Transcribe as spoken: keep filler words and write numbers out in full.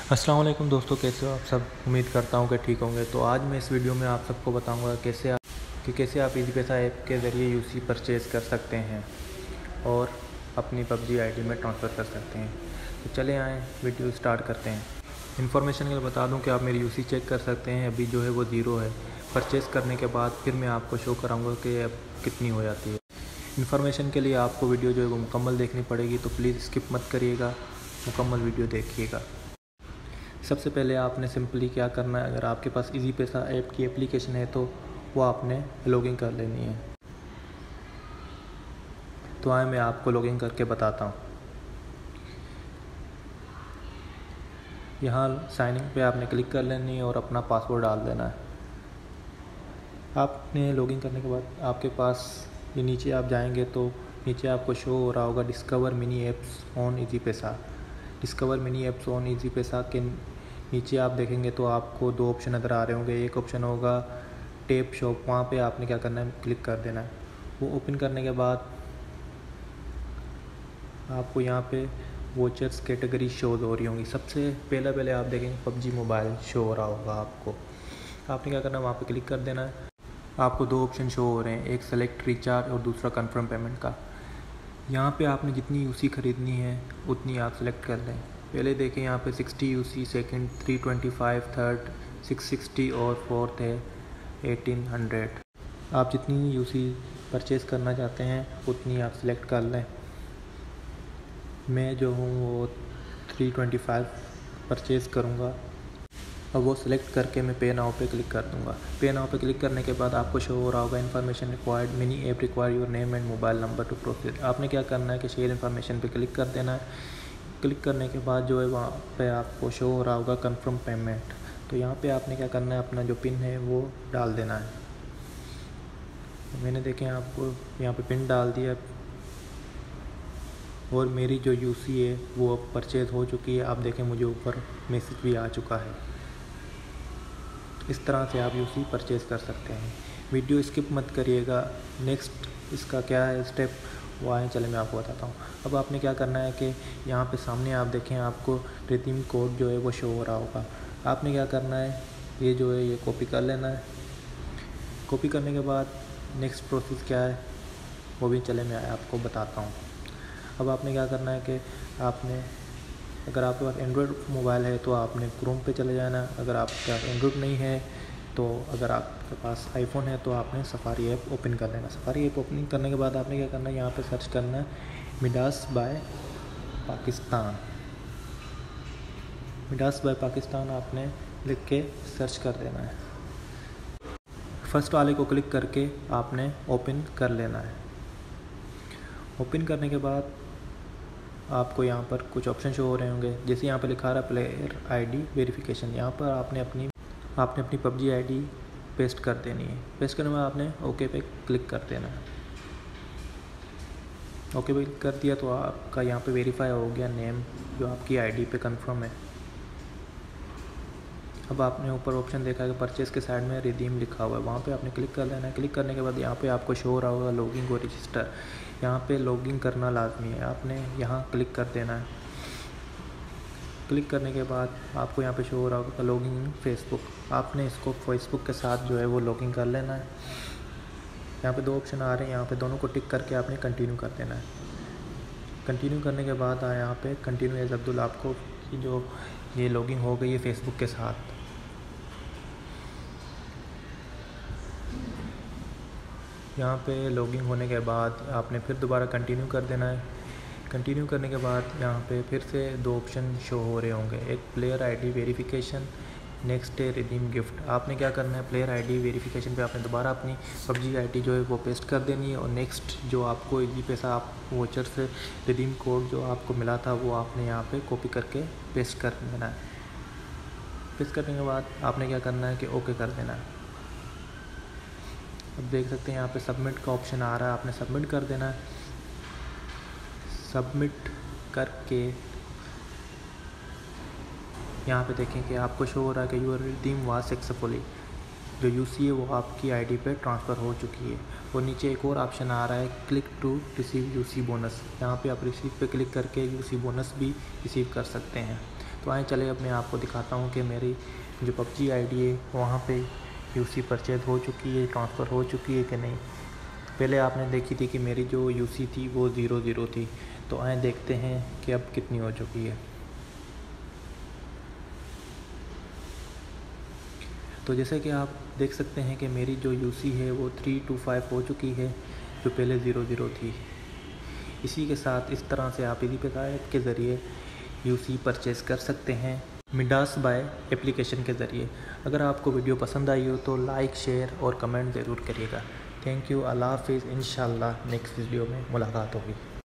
अस्सलाम वालेकुम दोस्तों, कैसे हो आप सब। उम्मीद करता हूँ कि ठीक होंगे। तो आज मैं इस वीडियो में आप सबको बताऊँगा कैसे आप कि कैसे आप इजी पैसा ऐप के ज़रिए यूसी परचेज़ कर सकते हैं और अपनी पबजी आईडी में ट्रांसफ़र कर सकते हैं। तो चले आएँ वीडियो स्टार्ट करते हैं। इन्फॉर्मेशन के लिए बता दूँ कि आप मेरी यूसी चेक कर सकते हैं, अभी जो है वो ज़ीरो है। परचेज़ करने के बाद फिर मैं आपको शो कराऊँगा कि अब कितनी हो जाती है। इन्फॉर्मेशन के लिए आपको वीडियो जो है वो मुकम्मल देखनी पड़ेगी, तो प्लीज़ स्किप मत करिएगा, मुकम्मल वीडियो देखिएगा। सबसे पहले आपने सिंपली क्या करना है, अगर आपके पास इजी पैसा ऐप की एप्लीकेशन है तो वो आपने लॉगिन कर लेनी है। तो आए मैं आपको लॉगिन करके बताता हूँ। यहाँ साइन इन पे आपने क्लिक कर लेनी है और अपना पासवर्ड डाल देना है। आपने लॉगिन करने के बाद आपके पास ये नीचे आप जाएंगे तो नीचे आपको शो हो रहा होगा discover mini apps on easy paisa. Discover mini apps on easy paisa के नीचे आप देखेंगे तो आपको दो ऑप्शन नज़र आ रहे होंगे। एक ऑप्शन होगा टेप शॉप, वहाँ पे आपने क्या करना है, क्लिक कर देना है। वो ओपन करने के बाद आपको यहाँ पे वोचर्स कैटेगरी शो हो रही होंगी। सबसे पहले पहले आप देखेंगे पबजी मोबाइल शो हो रहा होगा आपको। आपने क्या करना है, वहाँ पे क्लिक कर देना है। आपको दो ऑप्शन शो हो रहे हैं, एक सेलेक्ट रिचार्ज और दूसरा कंफर्म पेमेंट का। यहाँ पे आपने जितनी यूसी ख़रीदनी है उतनी आप सेलेक्ट कर लें। पहले देखें यहाँ पे sixty UC, second three twenty five, third six sixty और फोर्थ है एटीन हंड्रेड। आप जितनी यूसी परचेज़ करना चाहते हैं उतनी आप सेलेक्ट कर लें। मैं जो हूँ वो थ्री ट्वेंटी फाइव परचेज़ करूँगा। अब वो सिलेक्ट करके मैं पे नाउ पे क्लिक कर दूँगा। पे नाउ पे क्लिक करने के बाद आपको शो हो रहा होगा information required, mini app require your name and mobile number to proceed. आपने क्या करना है कि शेयर इन्फॉर्मेशन पे क्लिक कर देना है। क्लिक करने के बाद जो है वहाँ पे आपको शो हो रहा होगा कंफर्म पेमेंट। तो यहाँ पे आपने क्या करना है, अपना जो पिन है वो डाल देना है। तो मैंने देखें आपको यहाँ पे पिन डाल दिया और मेरी जो यूसी है वो अब परचेज़ हो चुकी है। आप देखें मुझे ऊपर मैसेज भी आ चुका है। इस तरह से आप यूसी परचेज़ कर सकते हैं। वीडियो स्किप मत करिएगा। नेक्स्ट इसका क्या है स्टेप वो आए, चले मैं आपको बताता हूँ। अब आपने क्या करना है कि यहाँ पे सामने आप देखें आपको रिडीम कोड जो है वो शो हो रहा होगा। आपने क्या करना है, ये जो है ये कॉपी कर लेना है। कॉपी करने के बाद नेक्स्ट प्रोसेस क्या है वो भी चले मैं आपको बताता हूँ। अब आपने क्या करना है कि आपने अगर आपके पास एंड्रॉयड मोबाइल है तो आपने क्रोम पे चले जाना। अगर आपका एंड्रॉयड नहीं है तो अगर आपके पास आईफोन है तो आपने सफारी ऐप ओपन कर लेना। सफारी ऐप ओपन करने के बाद आपने क्या करना है, यहाँ पे सर्च करना है Midas buy Pakistan. Midas buy Pakistan आपने लिख के सर्च कर देना है। फर्स्ट वाले को क्लिक करके आपने ओपन कर लेना है। ओपन करने के बाद आपको यहाँ पर कुछ ऑप्शन शो हो रहे होंगे, जैसे यहाँ पर लिखा रहा है प्लेयर आईडी वेरिफिकेशन। यहाँ पर आपने अपनी आपने अपनी पबजी आईडी पेस्ट कर देनी है। पेस्ट करने में आपने ओके पे क्लिक कर देना है। ओके पे क्लिक कर दिया तो आपका यहाँ पे वेरीफाई हो गया नेम जो आपकी आईडी पे कंफर्म है। अब आपने ऊपर ऑप्शन देखा है कि परचेज़ के साइड में रिडीम लिखा हुआ है, वहाँ पे आपने क्लिक कर लेना है। क्लिक करने के बाद यहाँ पे आपको शो हो रहा होगा लॉगिन और रजिस्टर। यहाँ पे लॉगिन करना लाजमी है, आपने यहाँ क्लिक कर देना है। क्लिक करने के बाद आपको यहाँ पे शो हो रहा होगा लॉगिन फेसबुक। आपने इसको फेसबुक के साथ जो है वो लॉगिन कर लेना है। यहाँ पे दो ऑप्शन आ रहे हैं, यहाँ पे दोनों को टिक करके आपने कंटिन्यू कर देना है। कंटिन्यू करने के बाद आए यहाँ पे कंटिन्यू एज अब्दुल, आपको जो ये लॉगिन हो गई है फेसबुक के साथ। यहाँ पे लॉगिन होने के बाद आपने फिर दोबारा कंटिन्यू कर देना है। कंटिन्यू करने के बाद यहाँ पे फिर से दो ऑप्शन शो हो रहे होंगे, एक प्लेयर आईडी वेरिफिकेशन, नेक्स्ट है रिडीम गिफ्ट। आपने क्या करना है, प्लेयर आईडी वेरिफिकेशन पे आपने दोबारा अपनी पबजी आईडी जो है वो पेस्ट कर देनी है और नेक्स्ट जो आपको इजी पैसा आप वोचर से रिडीम कोड जो आपको मिला था वो आपने यहाँ पे कॉपी करके पेस्ट कर देना है। पेस्ट करने के बाद आपने क्या करना है कि ओके कर देना है। अब देख सकते हैं यहाँ पे सबमिट का ऑप्शन आ रहा है, आपने सबमिट कर देना है। सबमिट करके यहाँ पे देखें कि आपको शो हो रहा है कि यूर रिडीम वाज सक्सेसफुली, जो यूसी है वो आपकी आईडी पे ट्रांसफ़र हो चुकी है। और नीचे एक और ऑप्शन आ रहा है click to receive UC bonus. यहाँ पे आप रिसीव पे क्लिक करके यूसी बोनस भी रिसीव कर सकते हैं। तो आए चले अब मैं आपको दिखाता हूँ कि मेरी जो पबजी आईडी है वहाँ पे यूसी परचेज हो चुकी है, ट्रांसफ़र हो चुकी है कि नहीं। पहले आपने देखी थी कि मेरी जो यूसी थी वो ज़ीरो ज़ीरो थी, तो आए देखते हैं कि अब कितनी हो चुकी है। तो जैसे कि आप देख सकते हैं कि मेरी जो यूसी है वो थ्री टू फाइव हो चुकी है, जो पहले ज़ीरो ज़ीरो थी। इसी के साथ इस तरह से आप इसी वेबसाइट के ज़रिए यूसी परचेज़ कर सकते हैं मिडास बाय एप्लीकेशन के ज़रिए। अगर आपको वीडियो पसंद आई हो तो लाइक, शेयर और कमेंट ज़रूर करिएगा। Thank you. अल्लाह हाफ़िज़। इंशाअल्लाह नेक्स्ट वीडियो में मुलाकात होगी।